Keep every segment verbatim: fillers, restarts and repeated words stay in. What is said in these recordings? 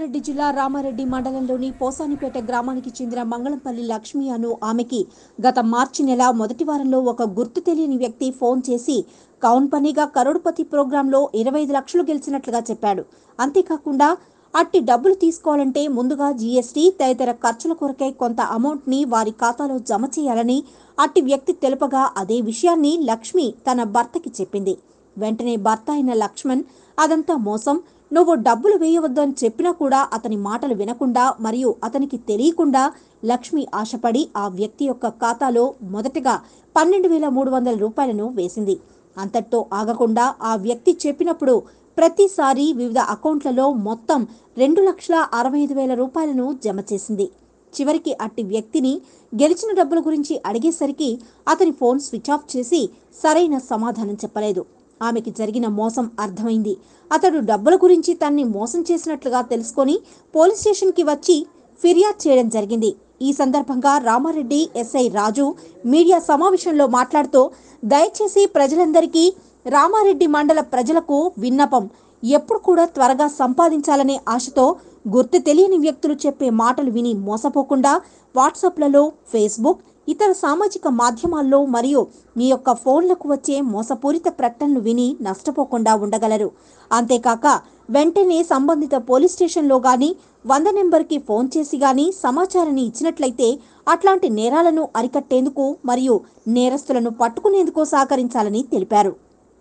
రంగారెడ్డి జిల్లా రామారెడ్డి మండలంలోని పోసానిపేట గ్రామానికి చెందిన మంగళంపల్లి లక్ష్మి అను ఆమెకి గత మార్చి నెల మొదటి వారంలో ఒక గుర్తు తెలియని వ్యక్తి ఫోన్ చేసి కౌన్ పనిగా కరోడ్పతి ప్రోగ్రాంలో ఇరవై ఐదు లక్షలు గెలిచినట్లుగా చెప్పాడు. అంతేకాకుండా అట్టి డబ్బులు తీసుకోవాలంటే ముందుగా జీఎస్టీ తదితర ఖర్చుల కొరకై కొంత అమౌంట్ ని వారి ఖాతాలో జమ చేయాలని అట్టి వ్యక్తి తెలుపగా అదే విషయాన్ని లక్ష్మి తన భర్తకి చెప్పింది. వెంటనే భర్త అయిన లక్ష్మణ్ అదంతా మోసం, నువ్వు డబ్బులు వేయవద్దని చెప్పినా కూడా అతని మాటలు వినకుండా మరియు అతనికి తెలియకుండా లక్ష్మి ఆశపడి ఆ వ్యక్తి యొక్క ఖాతాలో మొదటగా పన్నెండు వేల మూడు వందల రూపాయలను వేసింది. అంతటితో ఆగకుండా ఆ వ్యక్తి చెప్పినప్పుడు ప్రతిసారి వివిధ అకౌంట్లలో మొత్తం రెండు లక్షల అరవై ఐదు వేల రూపాయలను జమ చేసింది. చివరికి అట్టి వ్యక్తిని గెలిచిన డబ్బుల గురించి అడిగేసరికి అతని ఫోన్ స్విచ్ ఆఫ్ చేసి సరైన సమాధానం చెప్పలేదు. ఆమెకి జరిగిన మోసం అర్థమైంది. అతడు డబ్బుల గురించి తన్ని మోసం చేసినట్లుగా తెలుసుకొని పోలీస్ స్టేషన్కి వచ్చి ఫిర్యాదు చేయడం జరిగింది. ఈ సందర్భంగా రామారెడ్డి ఎస్ఐ రాజు మీడియా సమావేశంలో మాట్లాడుతూ, దయచేసి ప్రజలందరికీ, రామారెడ్డి మండల ప్రజలకు విన్నపం, ఎప్పుడు కూడా త్వరగా సంపాదించాలనే ఆశతో గుర్తు తెలియని వ్యక్తులు చెప్పే మాటలు విని మోసపోకుండా వాట్సాప్లలో, ఫేస్బుక్, ఇతర సామాజిక మాధ్యమాల్లో మరియు మీ యొక్క ఫోన్లకు వచ్చే మోసపూరిత ప్రకటనలు విని నష్టపోకుండా ఉండగలరు. అంతేకాక వెంటనే సంబంధిత పోలీస్ స్టేషన్లో గానీ వంద నెంబర్కి ఫోన్ చేసి గానీ సమాచారాన్ని ఇచ్చినట్లయితే అట్లాంటి నేరాలను అరికట్టేందుకు మరియు నేరస్తులను పట్టుకునేందుకు సహకరించాలని తెలిపారు.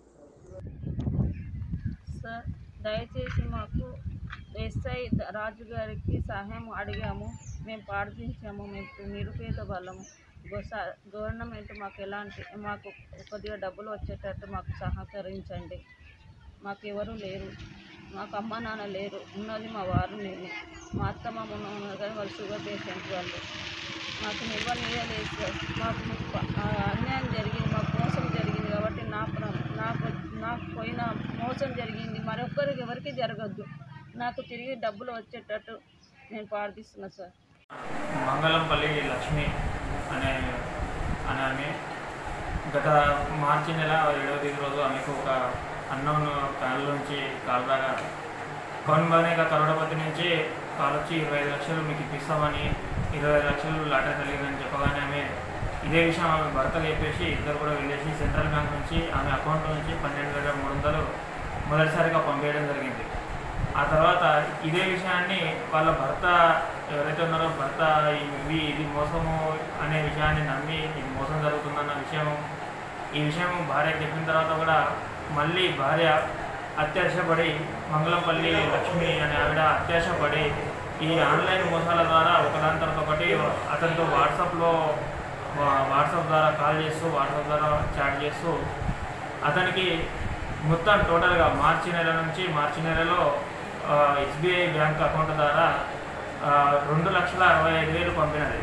సార్, దయచేసి మాకు ఎస్ఐ రాజు గారికి సహాయం అడిగాము. మేము ప్రార్థించాము. మేము నిరుపేద వాళ్ళము. గవర్నమెంట్ మాకు ఎలాంటి మాకు కొద్దిగా డబ్బులు వచ్చేటట్టు మాకు సహకరించండి. మాకు ఎవరు లేరు, మాకు అమ్మ నాన్న లేరు, ఉన్నది మా వారు, నేను, మా అత్త మామ ఉన్నారు కానీ వాళ్ళు షుగర్ పేషెంట్ వాళ్ళు. మాకు నిల్వ నీయలేదు సార్. మాకు అన్యాయం జరిగింది, మాకు మోసం జరిగింది కాబట్టి నాకు నాకు నాకు పోయిన మోసం జరిగింది, మరొకరికి ఎవరికి జరగద్దు. నాకు తిరిగి డబ్బులు వచ్చేటట్టు నేను ప్రార్థిస్తున్నా సార్. మంగళంపల్లి లక్ష్మి అనే అనే ఆమె గత మార్చి నెల ఏడవ తేదీ రోజు ఆమెకు ఒక అన్నోన్ కాల్ నుంచి కాల్ రాగా కొనబనేక కరోడపతి నుంచి కాల్ వచ్చి ఇరవై ఐదు లక్షలు మీకు ఇప్పిస్తామని, ఇరవై ఐదు లక్షలు లాటరీ కలిగిందని చెప్పగానే ఆమె ఇదే విషయం ఆమె భర్త చెప్పేసి ఇద్దరు కూడా వెళ్ళేసి సెంట్రల్ బ్యాంక్ నుంచి ఆమె అకౌంట్ నుంచి పన్నెండు వేల మూడు వందలు మొదటిసారిగా పంపేయడం జరిగింది. ఆ తర్వాత ఇదే విషయాన్ని వాళ్ళ భర్త ఎవరైతే ఉన్నారో భర్త ఇవి ఇది మోసము అనే విషయాన్ని నమ్మి ఇది మోసం జరుగుతుందన్న విషయం ఈ విషయం భార్యకు చెప్పిన తర్వాత కూడా మళ్ళీ భార్య అత్యాశపడి మంగళంపల్లి లక్ష్మి అనే ఆవిడ అత్యాశపడి ఈ ఆన్లైన్ మోసాల ద్వారా ఒకదాని తర్వాత ఒకటి అతనితో వాట్సాప్లో వాట్సాప్ ద్వారా కాల్ చేస్తూ వాట్సాప్ ద్వారా చాట్ చేస్తూ అతనికి మొత్తం టోటల్గా మార్చి నెల నుంచి మార్చి నెలలో ఎస్బీఐ బ్యాంక్ అకౌంట్ ద్వారా రెండు లక్షల అరవై ఐదు వేలు పంపినది.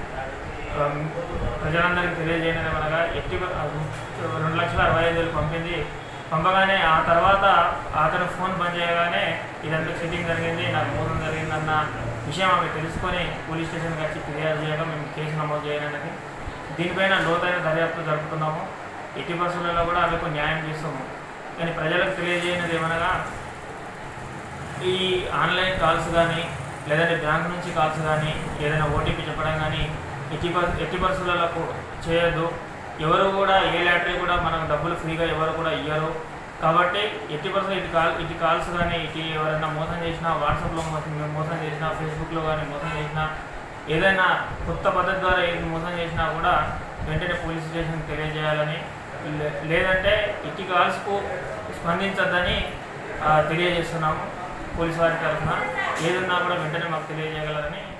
ప్రజలందరికీ తెలియజేయడం అనగా ఎట్టి రెండు లక్షల అరవై ఐదు వేలు పంపింది. పంపగానే ఆ తర్వాత అతను ఫోన్ బంద్ చేయగానే ఇదంతా చీటింగ్ జరిగింది, నాకు మోసం జరిగిందన్న విషయం ఆమె తెలుసుకొని పోలీస్ స్టేషన్కి వచ్చి ఫిర్యాదు చేయడం, మేము కేసు నమోదు చేయడానికి దీనిపైన లోతైన దర్యాప్తు జరుపుతున్నాము. ఎట్టి పరిస్థితులలో కూడా ఆమెకు న్యాయం చేస్తాము. కానీ ప్రజలకు తెలియజేయనిది ఏమనగా ఈ ఆన్లైన్ కాల్స్ కానీ లేదంటే బ్యాంక్ నుంచి కాల్స్ కానీ ఏదైనా ఓటీపీ చెప్పడం కానీ ఎట్టి ఎట్టి పరిస్థితులకు చేయొద్దు. ఎవరు కూడా ఏ లాటరీ కూడా మనకు డబ్బులు ఫ్రీగా ఎవరు కూడా ఇయ్యరు. కాబట్టి ఎట్టి పరిస్థితులు ఇటు కాల్ ఇటు కాల్స్ కానీ ఇటు ఎవరైనా మోసం చేసినా, వాట్సాప్లో మోసం చేసినా, ఫేస్బుక్లో కానీ మోసం చేసినా, ఏదైనా కొత్త పద్ధతి ద్వారా ఏది మోసం చేసినా కూడా వెంటనే పోలీస్ స్టేషన్కి తెలియజేయాలని, లేదంటే ఇటు కాల్స్కు స్పందించద్దని తెలియజేస్తున్నాము. పోలీసు వారి తరఫున ఏదన్నా కూడా వెంటనే మాకు తెలియజేయగలరని